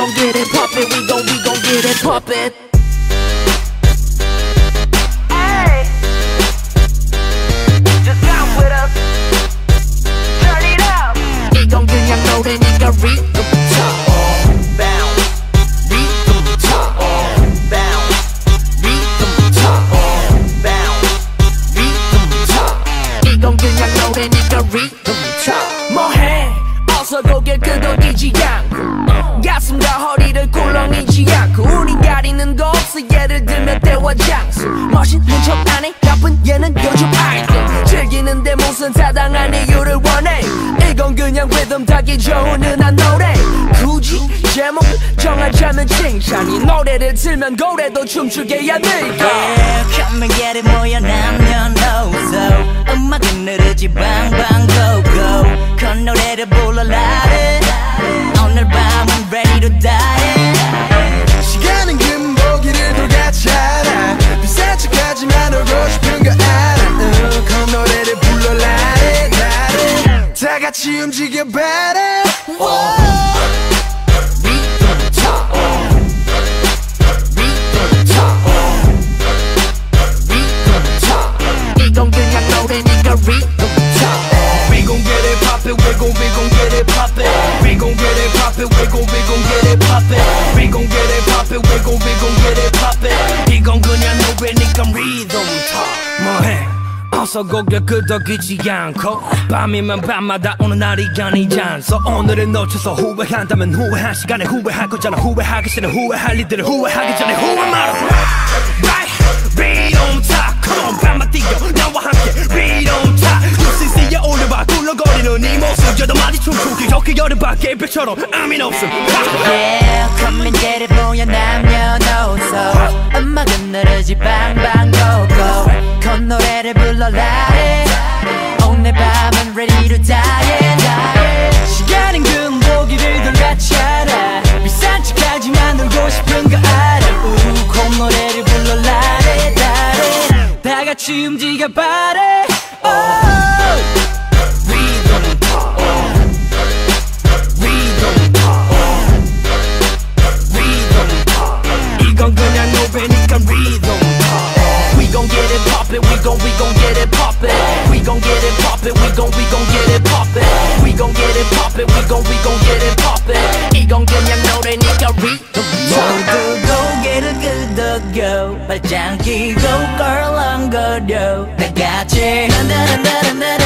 gon' get it poppin', we gon' get it poppin'. Hey, just come with us. Turn it up. 이건 그냥 노래니까 rhythm 타. Bounce, rhythm 타. bounce, rhythm 타. bounce. rhythm 타. 이건 그냥 노래니까 rhythm 타. 뭐해? 어서 고개 끄덕이지 않고 가슴과 허리를 꿀렁이지 않고 우리 가리는 거 없어. 예를 들면 때와 장소. 멋있는 척 안해 나쁜 얘는 요즘 아이들 즐기는데 무슨 타당한 이유를 원해. 이건 그냥 리듬 타기 좋은 흔한 노래. 굳이 제목을 정하자면 칭찬이 노래를 틀면 고래도 춤추게 해야 될까. Yeah, come and get it 뭐야 남녀노소 음악은 느르지 방방 go go 건 노래를 불러라 오늘 밤은 ready to die. 시간은 금보기를 돌같잖아. 비싼 척하지만 울고 싶은 거 알아. 그 노래를 불러라 나를 다 같이 움직여봐라. Rhythm 타. Rhythm 타. Rhythm 타. 이건 그냥 노래니까 rhythm 타. We gon' get it poppin', we gon' get it poppin'. We gon' get it poppin', we gon' get it poppin'. We gon' get it poppin', we gon' get it poppin'. 이건 그냥 노래니까 rhythm 타. 뭐해? 어서 고개 끄덕이지 않고 밤이면 밤마다 오는 날이 아니지 않소. 오늘을 놓쳐서 후회한다면 후회한 시간에 후회할 거잖아. 후회하기 전에 후회할 일들을 후회하기 전에 후회 말아. Right, rhythm 타. Come on 밤만 뛰어 나와 함께 rhythm 타. UCC에 올려봐 굴러거리는 이 모습 여덟 마디 춤추기 저그 여름밖에 별처럼 의미는 없음. Yeah, come and get it 뭐야 남녀노소 음악은 느르지 방방 go go 건 노래를 불러라 오늘 밤은 ready to die. 시간은 금보기를 돌같잖아. 비싼 척하지만 놀고 싶은 거 알아. 그 노래를 불러라 나를 다 같이 움직여봐라. Rhythm 타. Rhythm 타. Rhythm 타. 이건 그냥 노래니까 rhythm 타. We gon' get it poppin', we gon' get it poppin'. We gon' get it poppin', we gon' get it poppin'. We gon' get it poppin', we gon' get it poppin'. 이건 그냥 노래니까 rhythm 타. 모두 고개를 끄덕여 발짱 끼고 껄렁거려 다 같이 난다난다난다